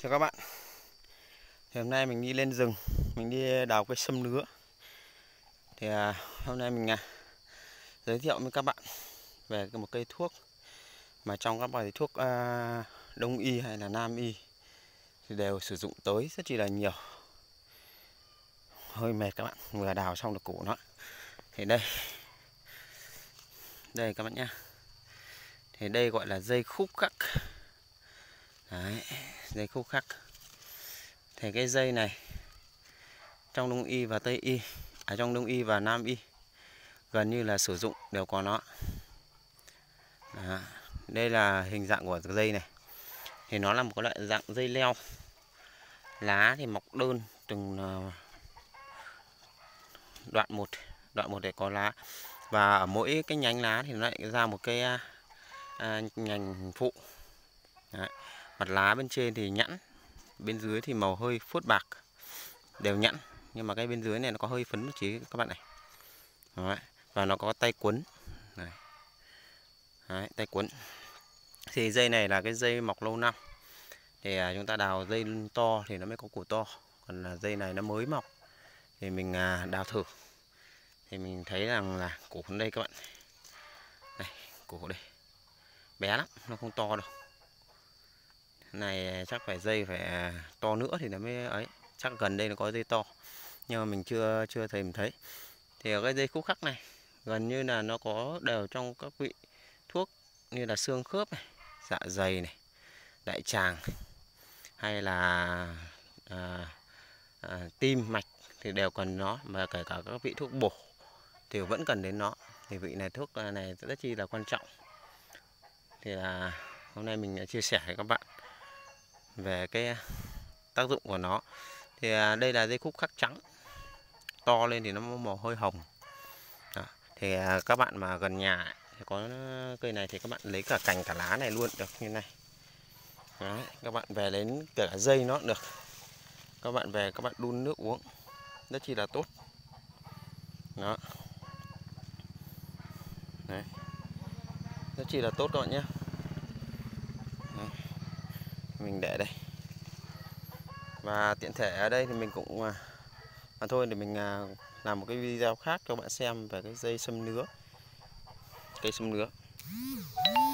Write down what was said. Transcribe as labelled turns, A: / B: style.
A: Chào các bạn. Thì hôm nay mình đi lên rừng, mình đi đào cây sâm nứa. Thì hôm nay mình giới thiệu với các bạn về một cây thuốc mà trong các bài thuốc Đông y hay là Nam y thì đều sử dụng tới rất chi là nhiều. Hơi mệt các bạn, vừa đào xong được củ nó. Thì đây các bạn nhá. Thì đây gọi là dây khúc khắc. Đấy, dây khúc khắc. Thì cái dây này trong Đông y và Tây y, trong Đông y và Nam y gần như là sử dụng đều có nó. Đó. Đây là hình dạng của dây này. Thì nó là một cái loại dạng dây leo. Lá thì mọc đơn từng đoạn một để có lá. Và ở mỗi cái nhánh lá thì nó lại ra một cái nhành phụ. Đấy. Mặt lá bên trên thì nhẵn, bên dưới thì màu hơi phớt bạc, đều nhẵn. Nhưng mà cái bên dưới này nó có hơi phấn một tí các bạn này. Đấy. Và nó có tay quấn. Đấy. Đấy, tay quấn. Thì dây này là cái dây mọc lâu năm. Thì chúng ta đào dây to thì nó mới có củ to. Còn là dây này nó mới mọc thì mình đào thử. Thì mình thấy rằng là củ ở đây các bạn. Đây, củ ở đây. Bé lắm, nó không to đâu. Này chắc phải dây phải to nữa thì nó mới ấy. Chắc gần đây nó có dây to. Nhưng mà mình chưa thấy. Thì ở cái dây khúc khắc này gần như là nó có đều trong các vị thuốc như là xương khớp này, dạ dày này, đại tràng hay là tim mạch thì đều cần nó, mà kể cả các vị thuốc bổ thì vẫn cần đến nó. Thì vị này thuốc này rất chi là quan trọng. Thì hôm nay mình chia sẻ với các bạn về cái tác dụng của nó. Thì đây là dây khúc khắc trắng, to lên thì nó màu hơi hồng. Đó. Thì các bạn mà gần nhà thì có cây này thì các bạn lấy cả cành cả lá này luôn được như này. Đấy, các bạn về lấy cả dây nó được. Các bạn về các bạn đun nước uống rất chi là tốt. Đó. Đấy. Rất chi là tốt các bạn nhé. Đấy. Mình để đây. Và tiện thể ở đây thì mình cũng thôi để mình làm một cái video khác cho bạn xem về cái dây sâm nứa. Cây sâm nứa.